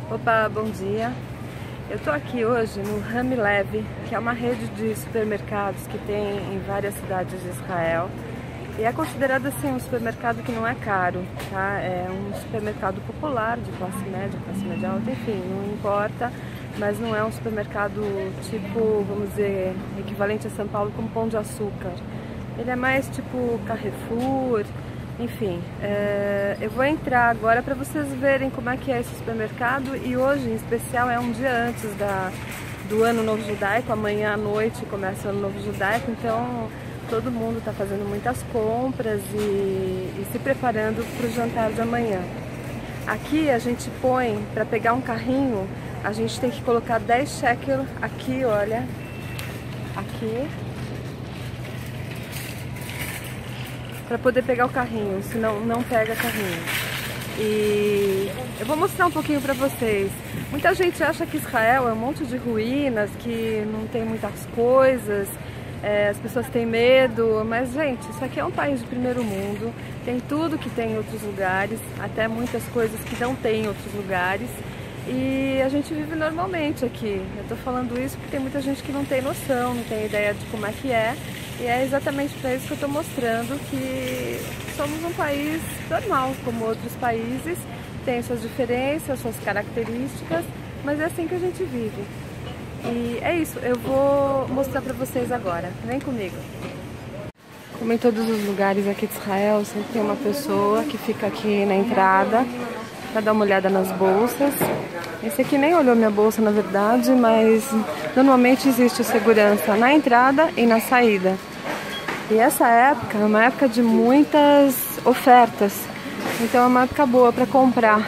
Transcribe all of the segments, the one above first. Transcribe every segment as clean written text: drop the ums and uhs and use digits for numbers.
Opa, bom dia. Eu tô aqui hoje no Rami Lev, que é uma rede de supermercados que tem em várias cidades de Israel. E é considerado assim um supermercado que não é caro, tá? É um supermercado popular, de classe média alta, enfim, não importa. Mas não é um supermercado tipo, vamos dizer, equivalente a São Paulo como Pão de Açúcar. Ele é mais tipo Carrefour, enfim. Eu vou entrar agora para vocês verem como é que é esse supermercado, e hoje em especial é um dia antes do Ano Novo Judaico. Amanhã à noite começa o Ano Novo Judaico, então todo mundo está fazendo muitas compras e se preparando para o jantar de amanhã. Aqui a gente põe, para pegar um carrinho, a gente tem que colocar 10 shekel aqui, olha, aqui, para poder pegar o carrinho, senão não pega carrinho. E eu vou mostrar um pouquinho para vocês. Muita gente acha que Israel é um monte de ruínas, que não tem muitas coisas, as pessoas têm medo, mas gente, isso aqui é um país de primeiro mundo, tem tudo que tem em outros lugares, até muitas coisas que não tem em outros lugares. E a gente vive normalmente aqui. Eu tô falando isso porque tem muita gente que não tem noção, não tem ideia de como é que é. E é exatamente para isso que eu tô mostrando que somos um país normal, como outros países. Tem suas diferenças, suas características, mas é assim que a gente vive. E é isso, eu vou mostrar para vocês agora. Vem comigo. Como em todos os lugares aqui de Israel, sempre tem uma pessoa que fica aqui na entrada para dar uma olhada nas bolsas. Esse aqui nem olhou minha bolsa, na verdade, mas normalmente existe segurança na entrada e na saída. E essa época é uma época de muitas ofertas, então é uma época boa para comprar.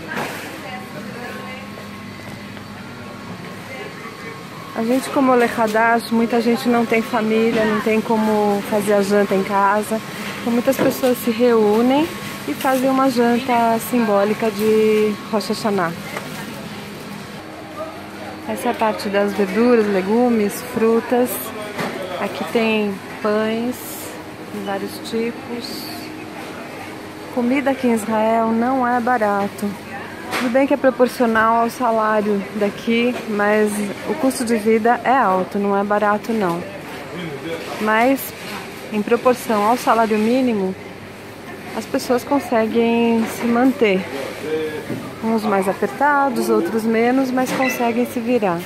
A gente, como Ole Hadash, muita gente não tem família, não tem como fazer a janta em casa, então muitas pessoas se reúnem e fazem uma janta simbólica de Rosh Hashanah. Essa é a parte das verduras, legumes, frutas. Aqui tem pães de vários tipos. Comida aqui em Israel não é barato. Tudo bem que é proporcional ao salário daqui, mas o custo de vida é alto, não é barato não. Mas em proporção ao salário mínimo, as pessoas conseguem se manter. Uns mais apertados, outros menos, mas conseguem se virar.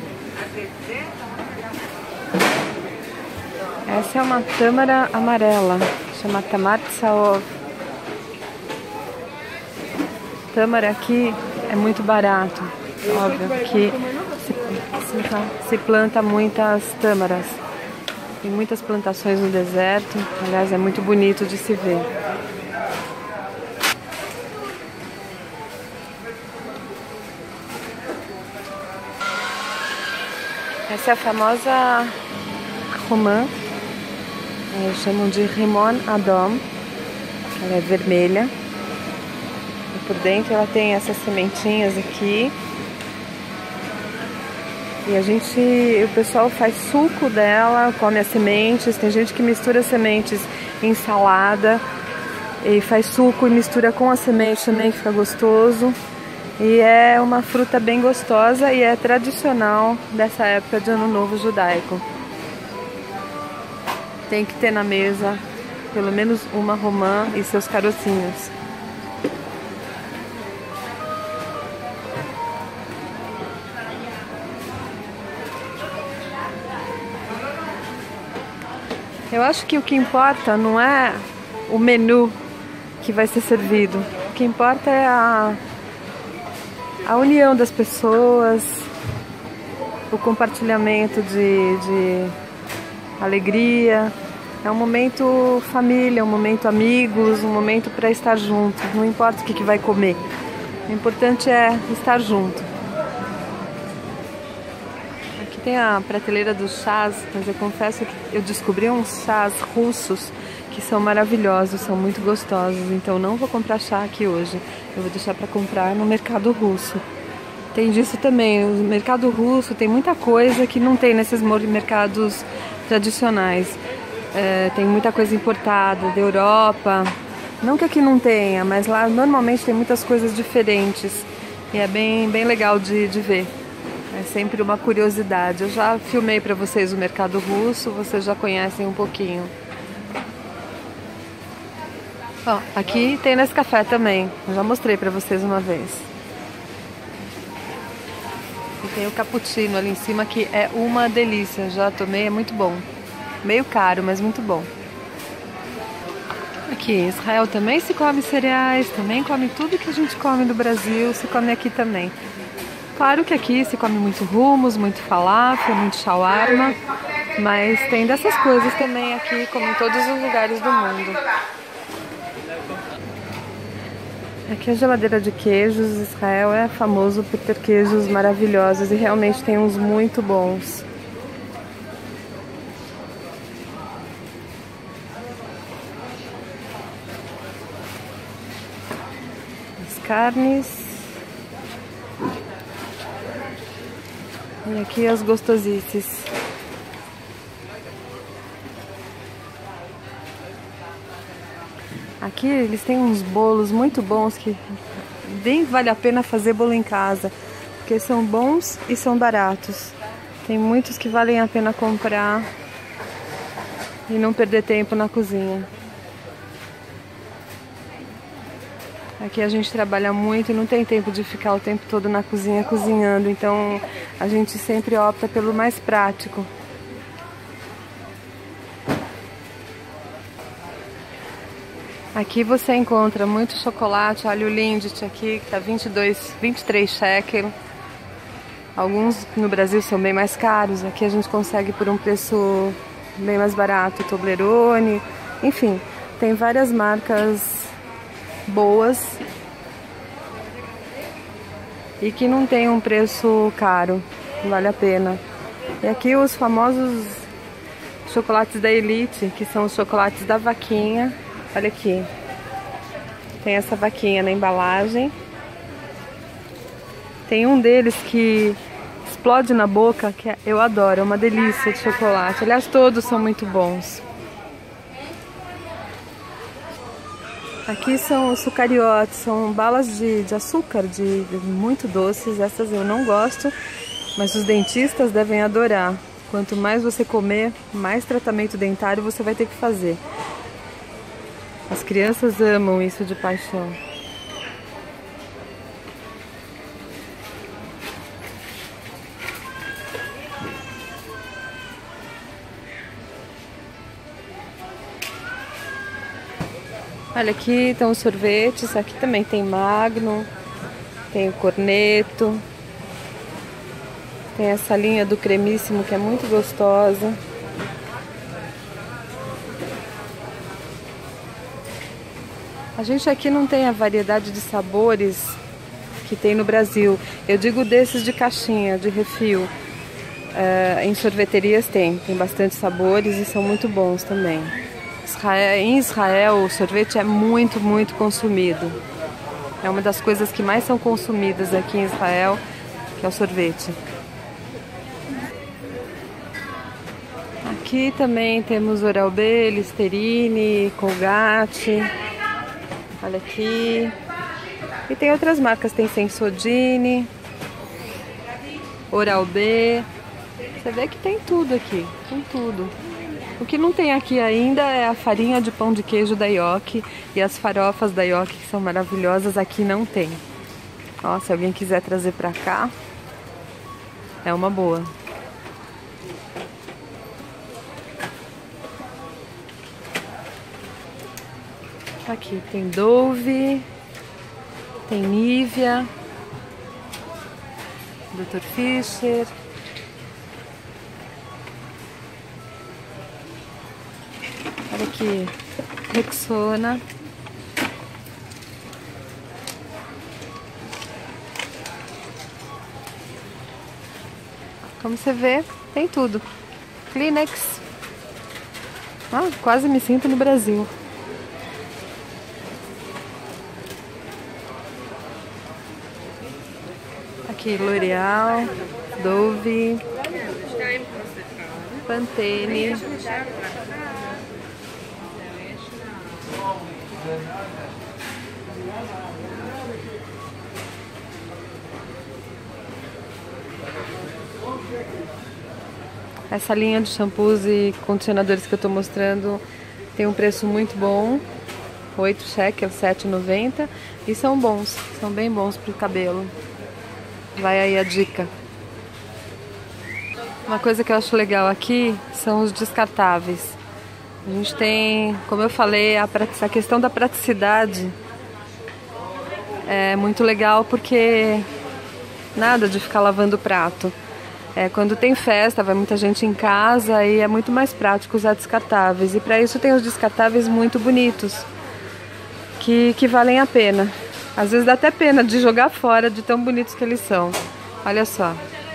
Essa é uma tâmara amarela, chama Tamar Tsaov. Tâmara aqui é muito barato, óbvio que se planta muitas tâmaras. Tem muitas plantações no deserto, aliás, é muito bonito de se ver. Essa é a famosa romã, chamam de Rimon Adom, ela é vermelha. E por dentro ela tem essas sementinhas aqui. E o pessoal faz suco dela, come as sementes. Tem gente que mistura as sementes em salada e faz suco e mistura com a semente também, que fica gostoso. E é uma fruta bem gostosa e é tradicional dessa época de Ano Novo Judaico. Tem que ter na mesa pelo menos uma romã e seus carocinhos. Eu acho que o que importa não é o menu que vai ser servido. O que importa é a união das pessoas, o compartilhamento de alegria. É um momento família, um momento amigos, um momento para estar junto. Não importa o que vai comer. O importante é estar junto. Aqui tem a prateleira dos chás, mas eu confesso que eu descobri uns chás russos que são maravilhosos, são muito gostosos. Então não vou comprar chá aqui hoje. Eu vou deixar para comprar no mercado russo. Tem disso também. O mercado russo tem muita coisa que não tem nesses mercados tradicionais. Tem muita coisa importada da Europa. Não que aqui não tenha, mas lá normalmente tem muitas coisas diferentes. E é bem legal de ver. É sempre uma curiosidade. Eu já filmei para vocês o mercado russo, vocês já conhecem um pouquinho. Ó, aqui tem Nescafé também. Eu já mostrei para vocês uma vez. E tem o cappuccino ali em cima que é uma delícia. Já tomei, é muito bom. Meio caro, mas muito bom. Aqui em Israel também se come cereais, também come tudo que a gente come no Brasil, se come aqui também. Claro que aqui se come muito hummus, muito falafel, muito shawarma, mas tem dessas coisas também aqui, como em todos os lugares do mundo. Aqui a geladeira de queijos. Israel é famoso por ter queijos maravilhosos e realmente tem uns muito bons. As carnes. E aqui as gostosices. Aqui eles têm uns bolos muito bons que bem vale a pena fazer bolo em casa, porque são bons e são baratos. Tem muitos que valem a pena comprar e não perder tempo na cozinha. Aqui a gente trabalha muito e não tem tempo de ficar o tempo todo na cozinha cozinhando, então a gente sempre opta pelo mais prático. Aqui você encontra muito chocolate, olha o Lindt aqui, que tá 23 shekel. Alguns no Brasil são bem mais caros, aqui a gente consegue por um preço bem mais barato, Toblerone, enfim, tem várias marcas boas e que não tem um preço caro, vale a pena. E aqui os famosos chocolates da Elite, que são os chocolates da vaquinha. Olha aqui, tem essa vaquinha na embalagem. Tem um deles que explode na boca, que eu adoro, é uma delícia de chocolate. Aliás, todos são muito bons. Aqui são os sucariotes, são balas de açúcar, muito doces. Essas eu não gosto, mas os dentistas devem adorar. Quanto mais você comer, mais tratamento dentário você vai ter que fazer. As crianças amam isso de paixão. Olha, aqui estão os sorvetes, aqui também tem Magnum, tem o Corneto, tem essa linha do Cremíssimo que é muito gostosa. A gente aqui não tem a variedade de sabores que tem no Brasil. Eu digo desses de caixinha, de refil. Em sorveterias tem bastante sabores e são muito bons também. Em Israel o sorvete é muito consumido. É uma das coisas que mais são consumidas aqui em Israel, que é o sorvete. Aqui também temos Oral-B, Listerine, Colgate. Olha aqui. E tem outras marcas, tem Sensodyne, Oral-B. Você vê que tem tudo aqui, tem tudo. O que não tem aqui ainda é a farinha de pão de queijo da Yoki e as farofas da Yoki, que são maravilhosas, aqui não tem. Ó, se alguém quiser trazer pra cá, é uma boa. Aqui tem Dove, tem Nivea, Dr. Fischer. Olha aqui, Rexona. Como você vê, tem tudo. Kleenex. Ah, quase me sinto no Brasil. Aqui, L'Oreal, Dove, Pantene. Essa linha de shampoos e condicionadores que eu tô mostrando tem um preço muito bom, 8 shekels, 7,90, e são bons, são bem bons pro cabelo. Vai aí a dica. Uma coisa que eu acho legal aqui são os descartáveis. A gente tem, como eu falei, a questão da praticidade é muito legal porque nada de ficar lavando o prato. Quando tem festa, vai muita gente em casa e é muito mais prático usar descartáveis. E para isso tem os descartáveis muito bonitos, que valem a pena. Às vezes dá até pena de jogar fora de tão bonitos que eles são. Olha só.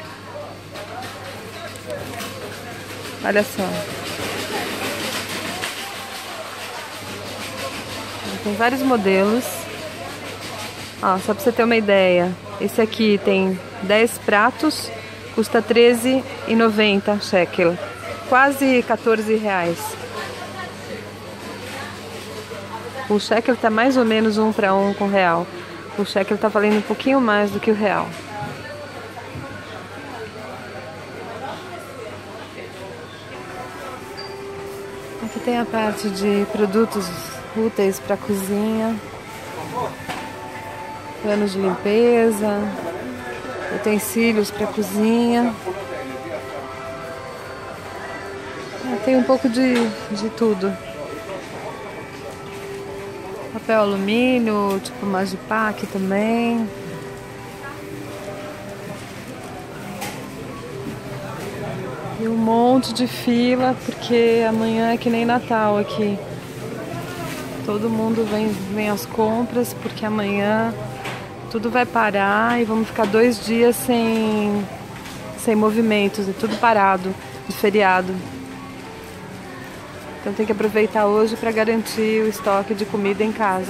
Olha só. Tem vários modelos. Ó, só para você ter uma ideia. Esse aqui tem 10 pratos. Custa 13,90 shekel, quase 14 reais. O shekel está mais ou menos 1 para 1 com o real. O shekel está valendo um pouquinho mais do que o real. Aqui tem a parte de produtos úteis para cozinha, panos de limpeza, utensílios para cozinha. Tem um pouco de tudo. Papel alumínio, tipo Magipack também. E um monte de fila, porque amanhã é que nem Natal aqui. Todo mundo vem às compras, porque amanhã tudo vai parar e vamos ficar 2 dias sem movimentos, é tudo parado, de feriado. Então tem que aproveitar hoje para garantir o estoque de comida em casa.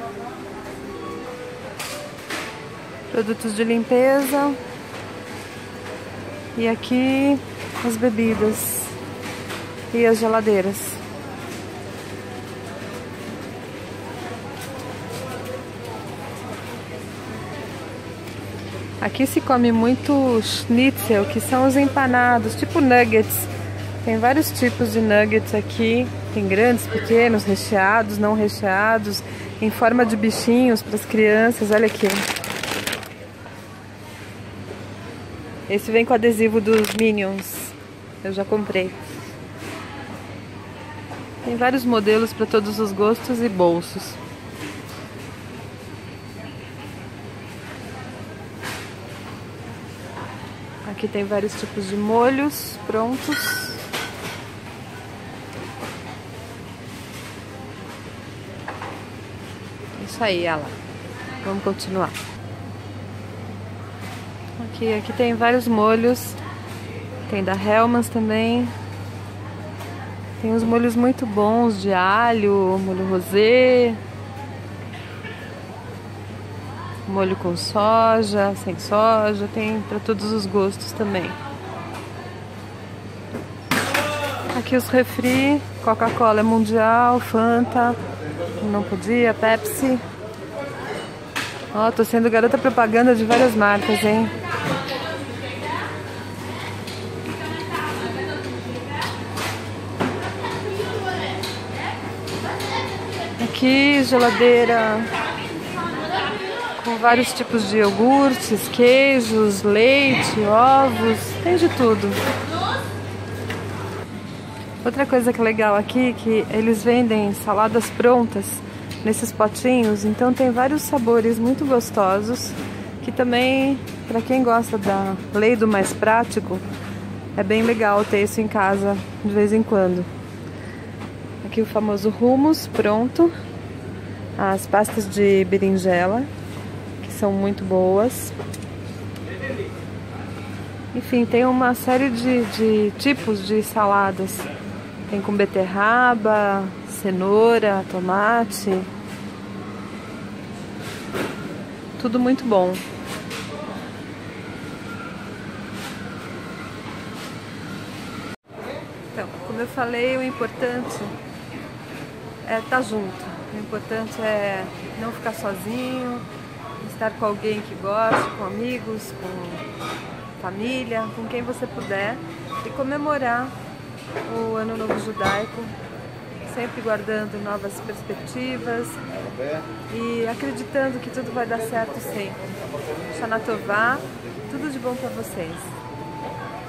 Produtos de limpeza. E aqui as bebidas e as geladeiras. Aqui se come muito schnitzel, que são os empanados, tipo nuggets. Tem vários tipos de nuggets aqui. Tem grandes, pequenos, recheados, não recheados, em forma de bichinhos para as crianças. Olha aqui. Esse vem com adesivo dos Minions. Eu já comprei. Tem vários modelos para todos os gostos e bolsos. Aqui tem vários tipos de molhos prontos. Isso aí, ela. Vamos continuar. Aqui tem vários molhos. Tem da Hellmann's também. Tem uns molhos muito bons de alho, molho rosé. Molho com soja, sem soja, tem para todos os gostos também. Aqui os refri, Coca-Cola é mundial, Fanta, não podia, Pepsi. Ó, tô sendo garota propaganda de várias marcas, hein? Aqui, geladeira com vários tipos de iogurtes, queijos, leite, ovos, tem de tudo. Outra coisa que é legal aqui é que eles vendem saladas prontas nesses potinhos, então tem vários sabores muito gostosos, que também, para quem gosta da lei do mais prático, é bem legal ter isso em casa de vez em quando. Aqui o famoso hummus pronto, as pastas de berinjela, são muito boas. Enfim, tem uma série de tipos de saladas. Tem com beterraba, cenoura, tomate. Tudo muito bom. Então, como eu falei, o importante é estar junto. O importante é não ficar sozinho, estar com alguém que goste, com amigos, com família, com quem você puder, e comemorar o Ano Novo Judaico, sempre guardando novas perspectivas e acreditando que tudo vai dar certo sempre. Shana Tová, tudo de bom para vocês.